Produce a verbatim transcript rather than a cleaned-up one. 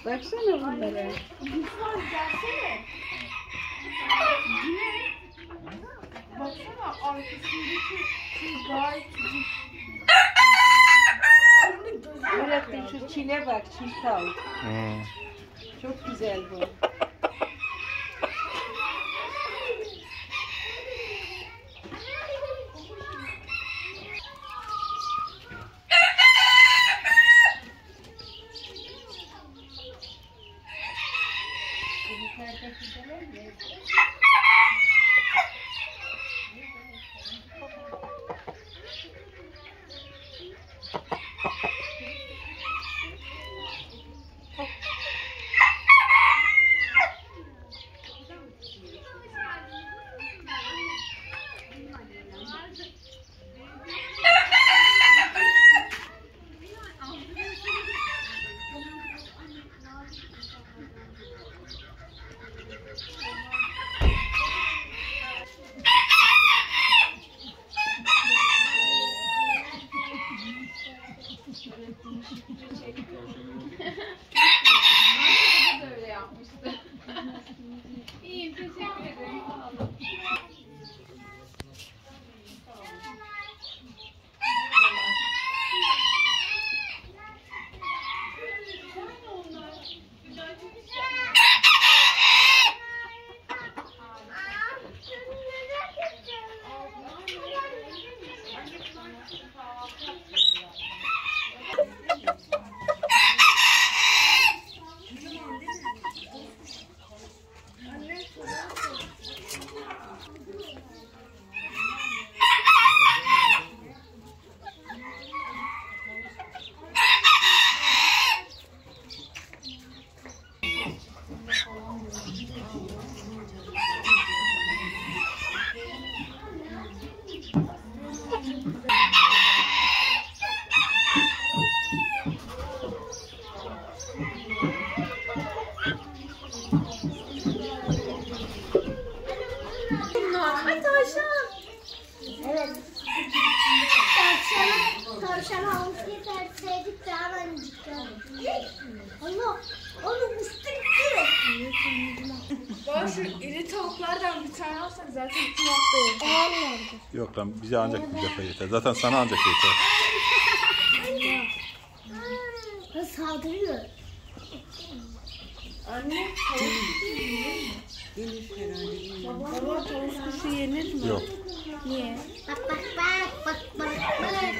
Baksana bunlara. Gülsün gelsene. Baksana arkasındaki şey gayet küçük. Öğrettin şu çile bak, çiğ tavuk. Hmm. Çok güzel bu. İyiyim, teşekkür ederim. Ay tavşan. Evet. Tavşan, tavşan hamsiyi terseydik daha önceki. Allah, onu uçtu gitti. Bana şu iri tavuklardan bir tane alsak zaten iki hafta yeter. Allah'ım. Yok lan bize ancak bir defa yeter. Zaten sana ancak yeter. Ha, saldırıyor. Anne, tavuk yenir herhalde. Baba, tavuk kuşu yenir mi? Yok. Niye? Bak bak bak bak bak bak.